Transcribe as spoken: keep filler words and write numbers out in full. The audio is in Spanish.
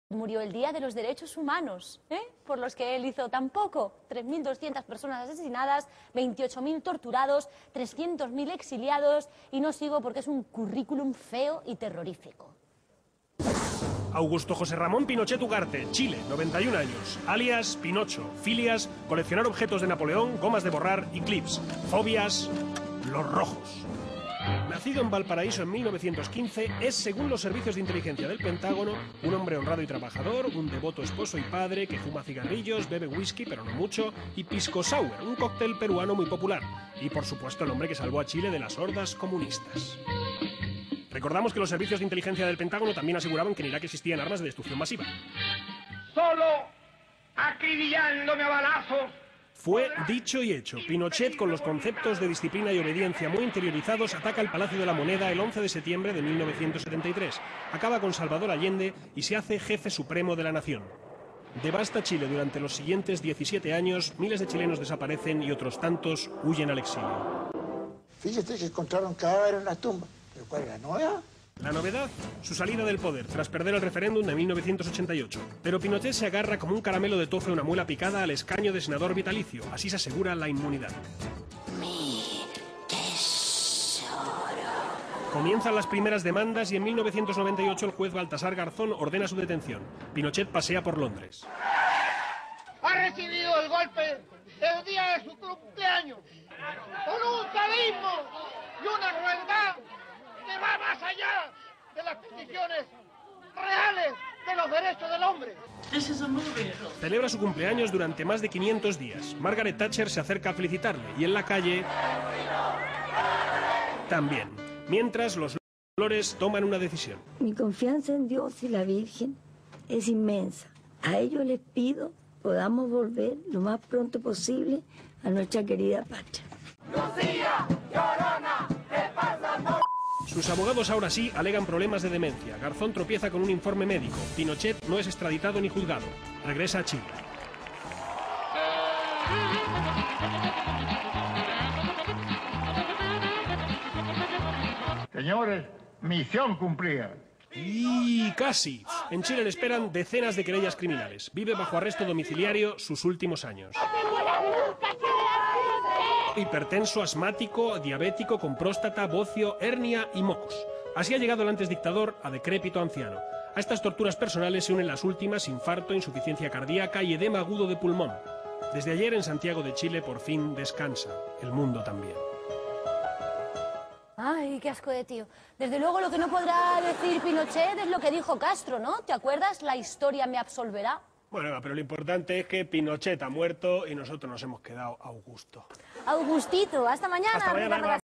Murió el Día de los Derechos Humanos, ¿eh? Por los que él hizo tan poco. tres mil doscientas personas asesinadas, veintiocho mil torturados, trescientos mil exiliados, y no sigo porque es un currículum feo y terrorífico. Augusto José Ramón Pinochet Ugarte, Chile, noventa y un años, alias Pinocho, filias, coleccionar objetos de Napoleón, gomas de borrar y clips, fobias, los rojos. Nacido en Valparaíso en mil novecientos quince, es, según los servicios de inteligencia del Pentágono, un hombre honrado y trabajador, un devoto esposo y padre que fuma cigarrillos, bebe whisky, pero no mucho, y pisco sour, un cóctel peruano muy popular. Y, por supuesto, el hombre que salvó a Chile de las hordas comunistas. Recordamos que los servicios de inteligencia del Pentágono también aseguraban que en Irak existían armas de destrucción masiva. Solo acribillándome a balazos. Fue dicho y hecho. Pinochet, con los conceptos de disciplina y obediencia muy interiorizados, ataca el Palacio de la Moneda el once de septiembre de mil novecientos setenta y tres. Acaba con Salvador Allende y se hace jefe supremo de la nación. Devasta Chile durante los siguientes diecisiete años, miles de chilenos desaparecen y otros tantos huyen al exilio. Fíjate que encontraron cadáveres en la tumba. ¿Pero cuál es la novedad? La novedad, su salida del poder tras perder el referéndum de mil novecientos ochenta y ocho. Pero Pinochet se agarra como un caramelo de tofe a una muela picada al escaño de senador vitalicio. Así se asegura la inmunidad. Mi tesoro. Comienzan las primeras demandas y en mil novecientos noventa y ocho el juez Baltasar Garzón ordena su detención. Pinochet pasea por Londres. Ha recibido el golpe el día de su cumpleaños, con un sadismo y una crueldad que va más allá de las condiciones reales de los derechos del hombre. Celebra su cumpleaños durante más de quinientos días. Margaret Thatcher se acerca a felicitarle y en la calle también. Mientras los flores toman una decisión. Mi confianza en Dios y la Virgen es inmensa. A ellos les pido podamos volver lo más pronto posible a nuestra querida patria. Lucía, Llorona, ¿qué pasa, amor? Sus abogados ahora sí alegan problemas de demencia. Garzón tropieza con un informe médico. Pinochet no es extraditado ni juzgado. Regresa a Chile. Señores, misión cumplida. Y casi. En Chile le esperan decenas de querellas criminales. Vive bajo arresto domiciliario sus últimos años. Hipertenso, asmático, diabético, con próstata, bocio, hernia y mocos. Así ha llegado el antes dictador a decrépito anciano. A estas torturas personales se unen las últimas: infarto, insuficiencia cardíaca y edema agudo de pulmón. Desde ayer en Santiago de Chile por fin descansa. El mundo también. Ay, qué asco de tío. Desde luego lo que no podrá decir Pinochet es lo que dijo Castro, ¿no? ¿Te acuerdas? La historia me absolverá. Bueno, pero lo importante es que Pinochet ha muerto y nosotros nos hemos quedado a Augusto. Augustito, hasta mañana. Hasta mañana.